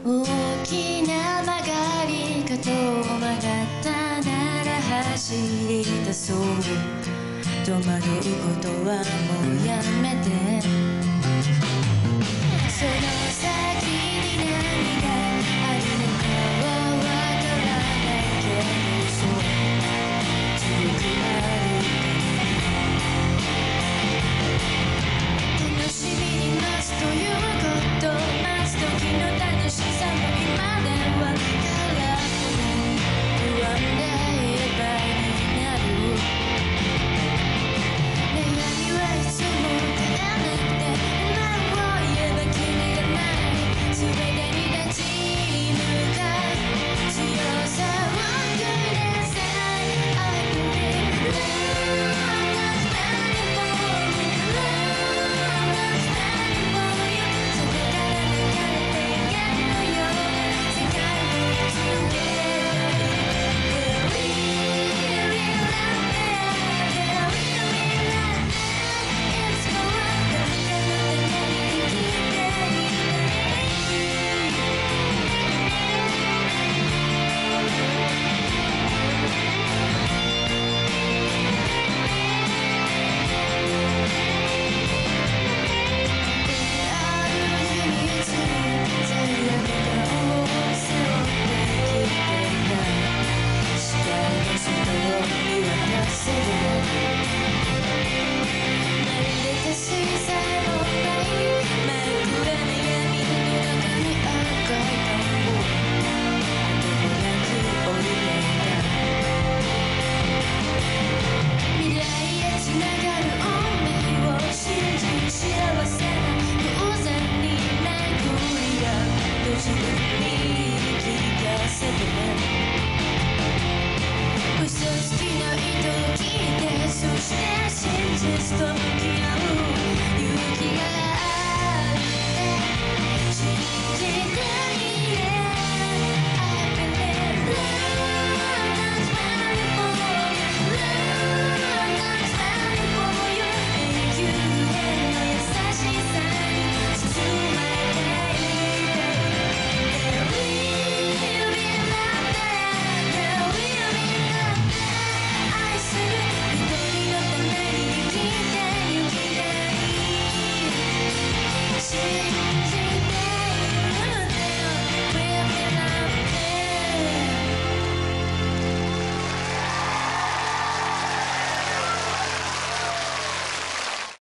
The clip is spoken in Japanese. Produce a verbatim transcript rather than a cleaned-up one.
大きな曲がり角を曲がったなら走り出そう。戸惑うことはもうやめて。その先に何があるのかはわからないけど、そう強く歩いて楽しみに待つということ、待つ時の楽しさも今ではカラフルに不安でいっぱいになる。願いはいつも叶って今を言えばキリがない。全てに立ち向かう強さをください。I believe love was standing for me, love was standing for you。 そこから流れてゆけるのよ世界を告げる。We really love it, yeah, we really love it。 いつもは誰かのために生きていたい。ある秘密に最悪な顔を背負って生きていた。視界の外を見渡せる。まるで星さえもない真っ暗な闇の中に赤い田んぼ、後もなく降りていた。未来へつながる運命を信じ、幸せな偶然に巡り合う閉じる